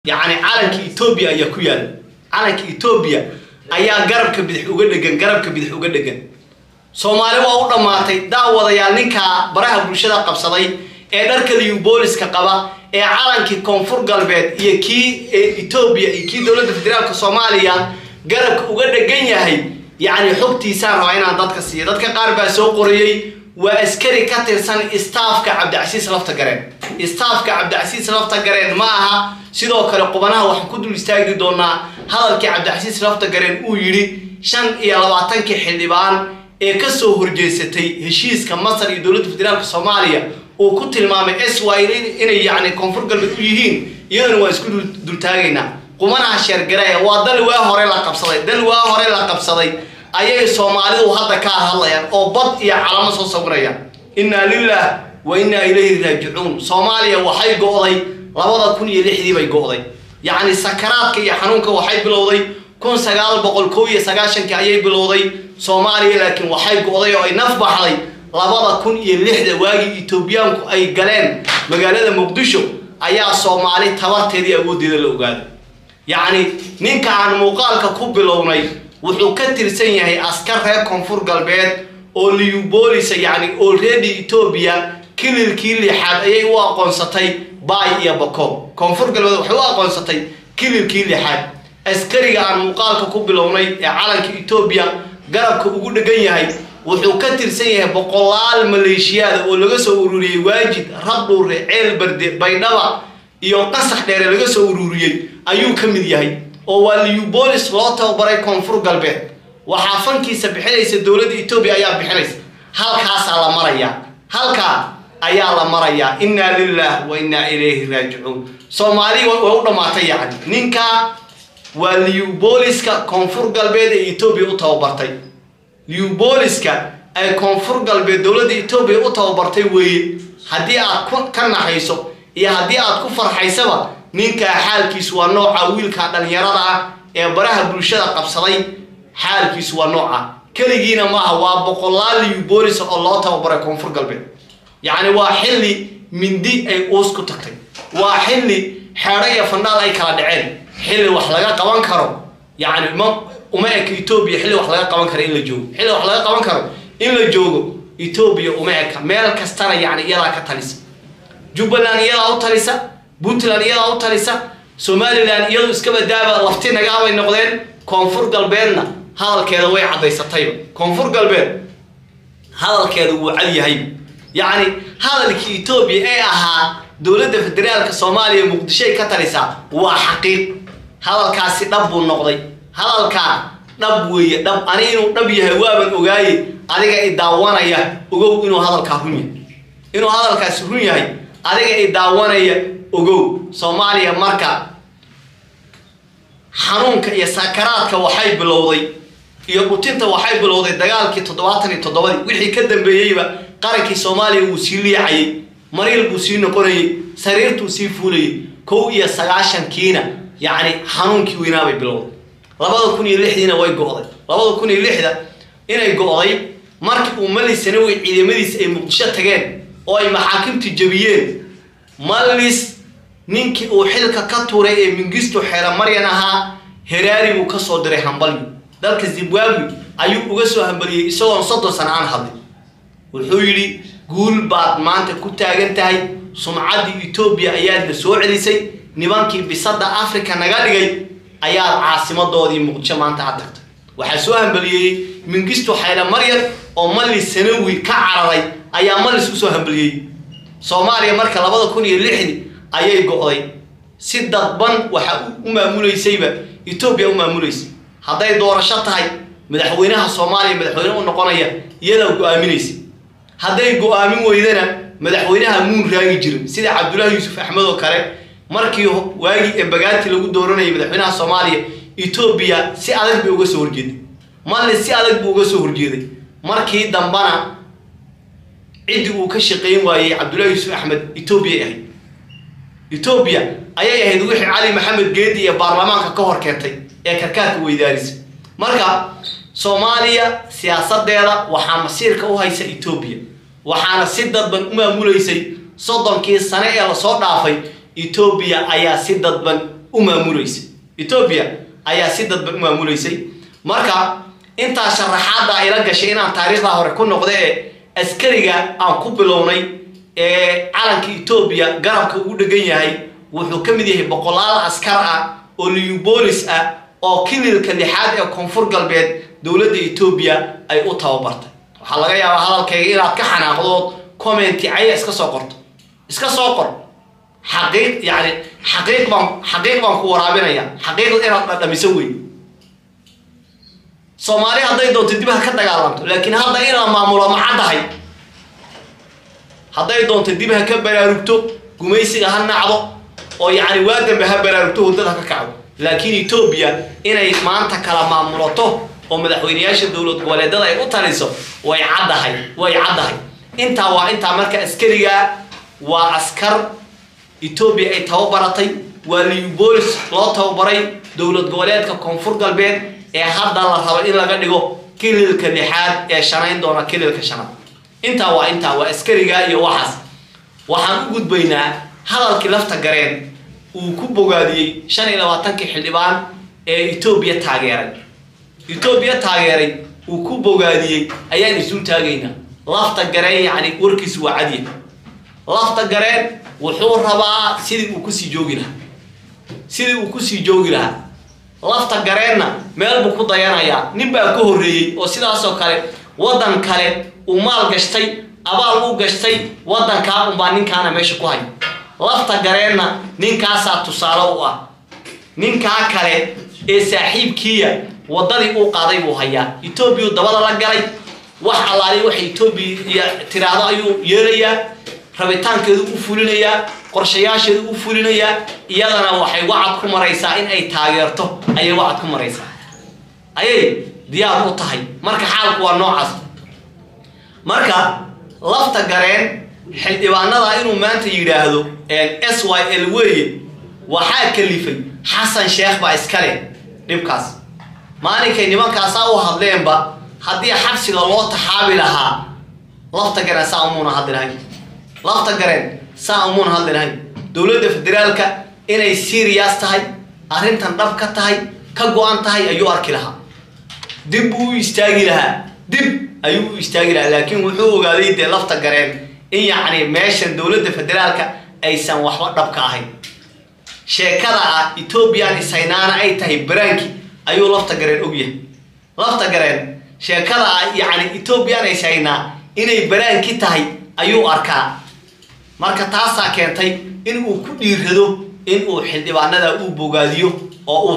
يعني عالمك إثيوبيا أي كويان عالمك إثيوبيا أي قرب كبدح وجدجن قرب كبدح وجدجن سومالي وأوضا ماتي دعوة يالنكا براه برشة قبصدي درك اليوبوليس كقبا عالمك كونفور قلبات يكي إثيوبيا يكي دولة فدرالك سوماليا قرب وجدجن ياهي يعني حبتي سار وعينا ضدك السيد ضدك قارب سوق قريي وأسكري كتر سن استاف كعبد العزيز لفت جرين استاف كعبد العزيز لفت جرين معها sidoo kale qubanaha waxaan ku dul istaagi doonaa hadalkii Cabdicasiis lafta gareen uu yiri 25 xildhibaan ee ka soo horjeesatay heshiiska Masar iyo dawladda federaalka Soomaaliya oo ku tilmaamay Israel inay yaani koonfur galbeed u yihiin iyadana waa isku dul taagayna qubanaha sheergareeya waa dal waa hore la qabsaday ayay Soomaalidu hadda ka hadlayaan oo bad iyo calamo soo sawirayaan inna lillahi wa inna ilayhi raaji'uun Soomaaliya waxay go'day labada kun iyo lixdii bay go'day yaani sakaraadka iyo xanuunka waxay bilowday 1991 ayay bilowday Soomaaliya laakiin waxay go'day oo ay naf baxday labada kun iyo lixda waagi Itoobiyaanku ay galeen magaalada Muqdisho ayaa Soomaali tabarteedii awoodeeda la ogaaday yaani ninka aan muuqaalka ku bilownay wuxuu ka tirsan yahay askar reer koonfur galbeed oo liyuboolisa yaani already Ethiopia kililkii lixaad ayay u aqoonsatay باي يا بكو كونفور قلبه وحوا قنصتي كل لحد عسكري عن مقالك كوبلوني عالمك إثيوبيا قربك وجود جيهاي وحو كتر سيه بقلال ماليشيا ولقص أوروري واجد ربو رعيل برد بينما يقصح دير لقص أوروري أيو كمديهاي أو اليوبوليس لاتا وبراي كونفور قلبه وحافن كي سبحليس الدولة إثيوبيا يا بحليس هل كاس على مريا هل كا أيا مريا إنا لله وإنا إليه راجعون سومالي وأوضا ما تيعني نينكا واليوبوليسكا كونفور قلبيد إثيوبيا أتوبرتي ليوبوليسكا أي كونفور قلبيد دولة إثيوبيا أتوبرتي وي هدي أكون كان حيسو يا هدي أكون فرحيسوا نينكا حال كيسوا نوعا ويلكا دلنيرادا يا براها برشادة قبصدي حال كيسوا نوعا كليجينا معها وابقلال ليوبوليس الله توبرا كونفور قلبيد يعني واحلي من دي أي أوسكو تكتي واحلي حرية فنال أي كلا دعين حلي وحلاقة قوان كرو يعني ما أماك إثيوبيا حلي وحلاقة قوان كرو إلا جو حلي وحلاقة قوان كرو إلا جو إثيوبيا أماك مالك كستانا يعني يلا كتاليس جبلان يلا أو تاليسا بوتلان يلا أو تاليسا سومالي لان يلا اسكبا دابا لفتين نقاوة النقدين كونفور قلبيننا هذا الكيدا وي عديسة طيبة كونفور قلبين هذا الكيدا وعلي هيب يعني هذا اللي إثيوبيا أها دولة فدرالك الصومالية مقدشة كتاليسا هو حقيق هذا الكاس نبو النقضي هذا الكا نبوي نب أنا نبيه هوابا وجاي عليك الدعوانا يا وجو إنه هذا الكهونية إنه هذا الكاسرونية هاي عليك الدعوانا يا وجو صوماليا مركا حنونك يا سكراتك وحي بالوضي يقطنت وحي بالوضي دجالك تضواتني وحي كدم بيجيبه قارك الصومالي وسيلي عي مريل بوسين قري سريرته سيفولي كوية سجاشن كينا يعني حنون كوينا ببلود لبعض كوني لحدنا ويجوضي لبعض كوني لحدة إنا يجوضي مركب وملي سنوي إذا مليس مقدشة تجان أو أي محاكم تجبيين مليس نينك أو حلك كتورة من جستو حرام مريانها هراري وكسر دري همبلي ذلك الزبوابي أيوب وكسر همبلي يسوون صدر سنة عن هذا والحويري قول بعد ما أنت كنت أجنتهاي سمعة إثيوبيا أياد نسوع لسي نبانكي بصدق أفريقيا نقالي أياد عاصمة دودي مقدشة ما أنت عدت وحسوهم بلي من قصته حيلا مريم أو مالي سنوي كعرضي أيام مالي سوسوهم بلي صوماليا مركا لبضا كوني اللحني أياد قوضي سيدة بان ومامولي سيبا إثيوبيا ومامولي سي هذا دور شطهاي مدحوينها صوماليا مدحوينها النقانية يلو قامينيسي هذا يقوامين ويدنا مدحوينها مون راجي جرم سيد عبد الله يوسف أحمد وكره مركي واجي بجات اللي قد دورنا مدحوينها الصومالية إثيوبيا سألك بيوجا سور جدي ما اللي سألك بيوجا سور جدي مركي دمبنا عدي وكشقين واي عبد الله يوسف أحمد إثيوبيا أيه هيدوح علي محمد جدي برلمان كهر كاتي كركات ويدارس مركا صوماليا سياسة ديرة وحنا مسيرك أو هاي إثيوبيا وحنا سدد بن موليسي صدام كي السنة يلا صار في إثيوبيا أيا سدد بن maamulaysay Ethiopia ayaa si dadban u maamulaysay marka inta sharaxaada ay la gashay inaan taariikhda hore ku noqday askariga aan ku bilownay calanka Ethiopia garabka ugu dhagan yahay wuxuu ka mid yahay boqolaal askar ah oo liyu boolis ah oo kililka lixaad ee koonfur galbeed dawladda Ethiopia ay u tababartay waxa laga yaabaa hadalkayga inaad ka xanaaqdo comment ay iska soo qor حقيق بان ku waraabinaya xaqiiqda inaad dhamiso weey Soomaali haday doonto dib ka dagaalanto laakiin hadda ina maamulo ma cadahay haday doonto dib ka baraarugto gumaysiga ha nacdo oo waadan ha baraarugto wadada ka kacdo laakiin Ethiopia inay maanta kala maamulato oo madaxweynayaasha dawlad goboleedada ay u taliso way cadahay inta marka askariga waa askar Ethiopia ay tababaratay waa liyu boolis loo tababaray dawlad goboleedka koonfur galbeed ee hadda la rabo in laga dhigo kililka lixaad ee shanayn doona kililka shanaad inta waa askariga iyo waxaan u gudbaynaa hadalkii lafta gareen uu ku bogaadiyay 25 xildhibaan ee Ethiopia taageeray uu ku bogaadiyay ayaan isu taagaynaa lafta gareen warkiisu waa cadiy lafta gareen wuxuu rabaa sidii uu ku sii joogi lahaa lafta gareenna meel buu ku dayanayaa nin baa ka horeeyay oo sidaas oo kale wadan kale uu maal gashtay abaal uu gashtay wadanka baa ninkaana meesha ku hay lafta gareenna ninkaasaa tusaale u ah ninkaa kale ee saaxiibkiya wadadii uu qaaday buu hayaa Ethiopia dabada la galay wax allaali wax Ethiopia tiraado ayuu yeelayaa rabitaankeedu u fulinaya qorshayaasheedu u fulinaya iyadana waxay wacad ku maraysaa in ay taageerto ayay wacad ku maraysaa ayay diyaar u tahay marka xaalku waa noocaas marka lafta gareen xildhibaanada inuu maanta yiraahdo SYL weeye waxa kalifay Xasan Sheekh baa iskale dhibkaas maalinkay nimankaas u hadleenba hadii xabsiga loo taxaabi lahaa lafta gareen saamuna hadlahay lafta gareen saamuna hadlahay dawladda federaalka inay serious tahay arintan dhab ka tahay ka go'an tahay ayuu arki lahaa dib uu istaagi lahaa laakiin wuxuu ogaaday de lafta gareen in meeshan dawladda federaalka aysan waxba dhab ka ahayn sheekada Ethiopia isaynaana ay tahay baraanki ayuu lafta gareen ogyahay lafta gareen sheekada Ethiopia isayna inay baraanki tahay ayuu arkaa marka taasa keentay in uu ku dhiirado in uu xildhibaanada uu bogaadiyo oo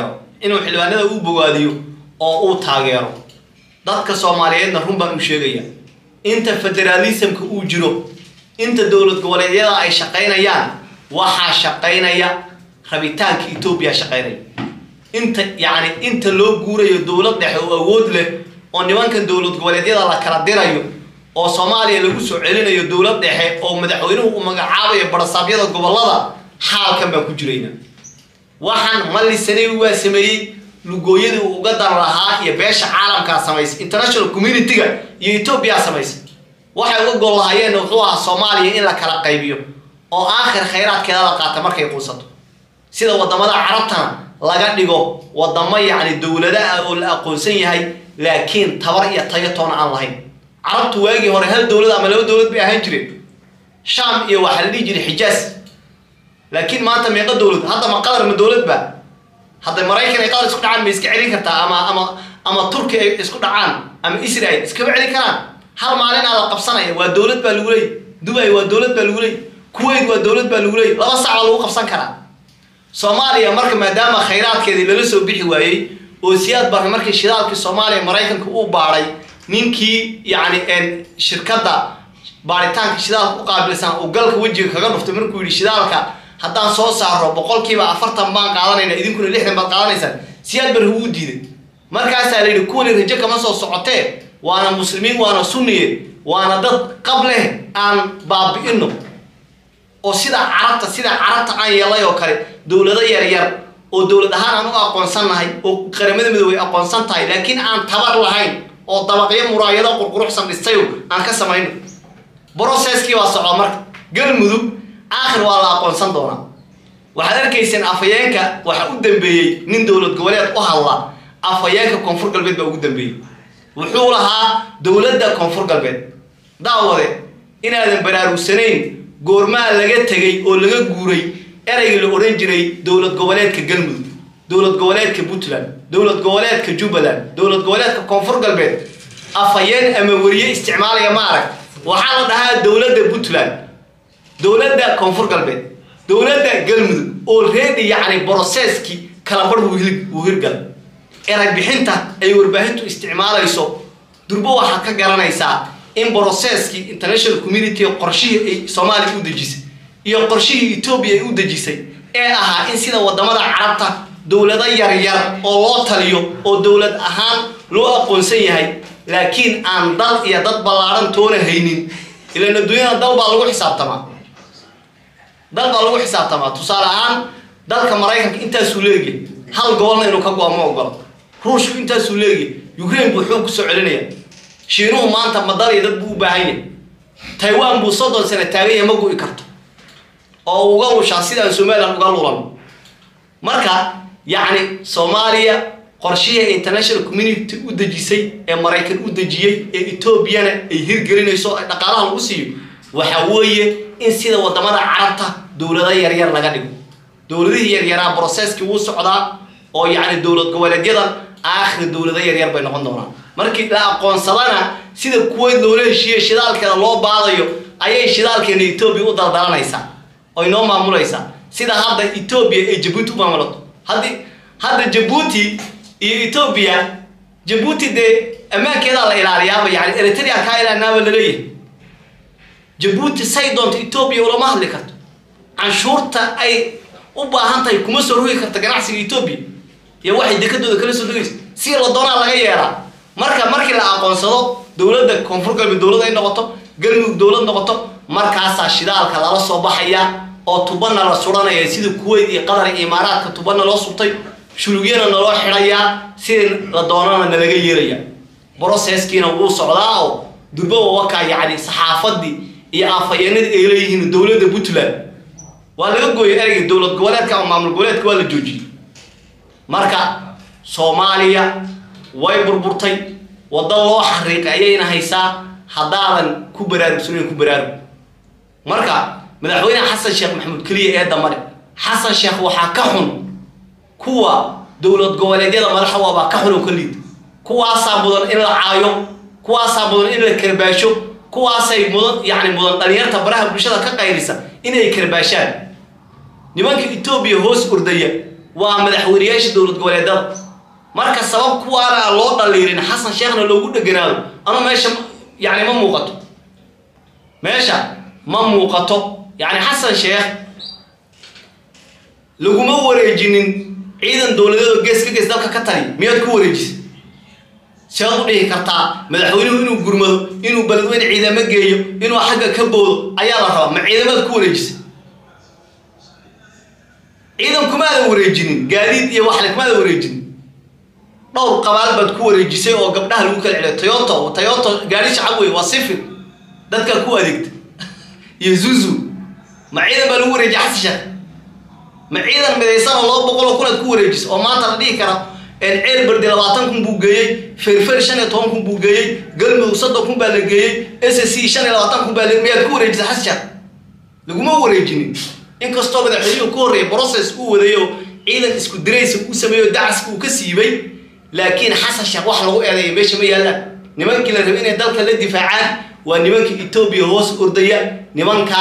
uu taageero dadka Soomaaliyeedna run baan u sheegaya inta federalismka uu jiro inta dawlad goboleedyada ay shaqeynayaan waxa shaqeynaya rabitaanka Ethiopia shaqeynaya inta loo guurayo dawlad dhexe oo awood leh oo nimankan dawlad goboleedyada la kala dirayo oo Soomaaliya lagu soo celinayo dawlad dhexe oo madaxweynuhu u magacaabayo barasaabyada gobolada xaalkan baa ku jirayna waxaan malisanay waa sameeyay lugooyada uga dan lahaa iyo beesha caalamka sameeyay international community-ga iyo Ethiopia sameeyay waxay uga gol lahaayeen wuxuu Soomaaliya in la kala qaybiyo oo aakhir khayraadkeeda la qaato markay quusato sida wadamada Carabtana laga dhigo wadamo dawladaha oo la aqoonsan yahay laakiin tabar iyo tayo toon aan lahayn عربت واجي هون هل دولة أما لو دولة بأهنجري شام إيه واحد يجري حجاز لكن ما أنت ميقد دولة هذا ما قدر من دولة بقى هذا مرايكا يقال يسكت عن بيسك عليك كتا أما تركيا يسكت عن أما إسرائيل يسكت عليك كان هل ما علينا على قبصنا والدولة بالولي دبي والدولة بالولي كويت والدولة بالولي لا بس على الوقف قبصنا كنا سوماليا مركب ما دام خيرات كذي للسه بيحوي وسياد بره مركب شدال في سوماليا مرايكا كوب باري ninkii shirkada baaritaanka shidaalka u qaabilsan oo galka wajiga kaga dhuftay markuu yiri shidaalka haddaan soo saaro 40% baan qaadanayna idinkuna 60 baan qaadanaysaan siyaad bar uu diiday markaas ay leeyahay kuwani rajo kama soo socotee waana muslimiin waana sunniye waana dad qable aan baabi'ino oo sida carabta aan yeelay oo kale dawlado yar oo dawlad ahaan aan u aqoonsanahay oo qaramada midoway aqoonsan tahay laakiin aan tabar lahayn oo dabaqyo muraayado qurquruxsan dhistayo aan ka sameeyno processkii waa socdo marka galmudug aakhir waa la aqoonsan doona waxaad arkayseen afayeenka waxa u dambeeyay nin dawlad goboleed u hadla afayeenka koonfur galbeed baa ugu dambeeyay wuxuu lahaa dawladda koonfur galbeed daawade inaadan baraarugsanayn goormaa laga tagay oo laga guuray erayga la oran jiray dawlad goboleedka galmudug dawlad goboleedka puntland dawlad goboleedka jubbaland dawlad goboleedka koonfur galbeed afayeen ama wariye isticmaalaya ma arag waxaa la dhahaa dawladda puntland dawladda koonfur galbeed dawladda galmudug already yani processki kala bar uu hirgal erag bixinta ay warbaahintu isticmaalayso durbo waxa ka garanaysaa in processki international community qorshihii ay Soomaaliya u dejisay iyo qorshihii Ethiopia ay u dejisay ee ahaa in sida wadamada Carabta dawlado yar oo loo taliyo oo dawlad ahaan loo aqoonsan yahay laakiin aan dal iyo dad ballaaran toona haynin ila adduunyada dal baa lagu xisaabtamaa tusaale ahaan dalka Mareykanka intaas uu leeyahay hal gobolna inuu ka go'aamo ogol ruushku intaas uu leeyahay Ukraine buu xoog ku soo celinaya shiinuhu maanta madal dad buu u baahan yahay Taiwan buu soddon sano taagay ma go'i karto oo uga lushaa sida Soomaaliland uga lulan marka yani Soomaaliya qorshiga international community u dejisay ee Mareykan u dejiyay ee Ethiopia ay hirgelinayso dhaqaalaha lagu siiyo waxa weeye in sida wadamada Carabta dawladaha yar laga dhigo dawladaha yar processki uu socdaa oo yani dawlad goboleedyada aakhir dawladaha yar bay noqon doonaan markii la aqoonsadana sida Kuwait loo heshiiyay shidaalkeeda loo baadayo ayay shidaalkeena Ethiopia u daldalanaysaa oo inoo maamulaysaa sida hadda Ethiopia ay Djibouti u maamulato hadda Djibouti iyo Ethiopia Djibouti de amaankeeda la ilaaliyaa yani Eritrea ka ilaalinaaba leeyahay Djibouti saydoonta Ethiopia ulama hadli karto canshuurta ay u baahan tahay kuma soo rugi karto ganacsiga Ethiopia iyo waxay dekadooda kala soo dagayso si la doonaa laga yeeraa markii la aqoonsado dawladda koonfur galbeed dawlad ay noqoto galmudug dawlad noqoto markaas shidaalka lala soo baxaya oo tubana la suranaya sida Kuwait iyo Qatar iyo Imaaraadka tubana loo subtay shulugyana loo xiraya si la doonana laga yeelaya processkiina uu socdaa oo durba waka yani saxaafadii iyo afayeenada ay leeyihiin dawladda Puntland waa laga gooyay erayga dawlad goboleedka ama maamul goboleedka waa la joojiyay marka Soomaaliya way burburtay wada loo xariiqayayna haysaa hadaadan ku baraarug marka madaxweynaha Xasan Sheekh Maxamuud kaliya ee damare Xasan Sheekh waxa ka xun kuwa dawlad goboleedyada madaxda waa ka xun oo kaliid kuwaas mudan in la caayo kuwaas mudan in la karbaasho kuwaas ay mudan yani mudan dhalinyarta baraha bulshada ka qaylisa inay karbaashaan nimanka Ethiopia hoos ordaya waa madaxweynayaasha dawlad goboleedyada marka sabab kuwaana loo dhaliirin Xasan Sheekhna loogu dhaganaado ama meesha yani ma muuqato yani Xasan Sheekh laguma wareejinin ciidan dawladeed gees dalka ka tali miyaad ku wareejisay soo dhihi kartaa madaxweynuhu inuu gurmado inuu baladweyne ciidamo geeyo inuu xagga ka boodo ayaa la rabaa ma ciidamada ku wareejisay ciidan kuma wareejinin gaadiid iyo wax la kuma wareejinin dhowr qabaal bad ku wareejisay oo gabdhaha lagu kala celiyo Toyota gaari shacab way waa sifir dadka ku adeegta Yezuzu ma ciidan baa lagu wareejiyay Xasan Sheekh ma ciidan midaysan oo 200 kun ku wareejis oo maanta la dhigi kara in ceel bardi 20 kun buu geeyay Feerfeer 15 kun buu geeyay Galmudug 30 kun baa la geeyay SSC 25 kun baa la geeyay ku wareejisay Xasan Sheekh laguma wareejinin inkastoo madaxweynuhu ku horeeyay process uu wadayo ciidan isku diraysa uu sameeyo dacska uu ka siibay laakiin Xasan Sheekh wax lagu eedeeyay meesha ma yaalaan nimankii la rabay inay dalka la difaacaan waa nimankii Ethiopia hoos ordaya nimanka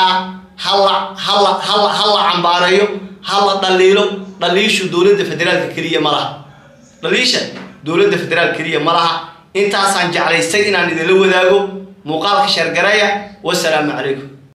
halla cambaareeyo halla dhaliishu dawladda federaalka kaliya malaha dhaliisha dawladda federaalka kaliya malaha intaas aan jeclaysay inaan idin la wadaago muuqaalka shargareeya wassalaamu calaykum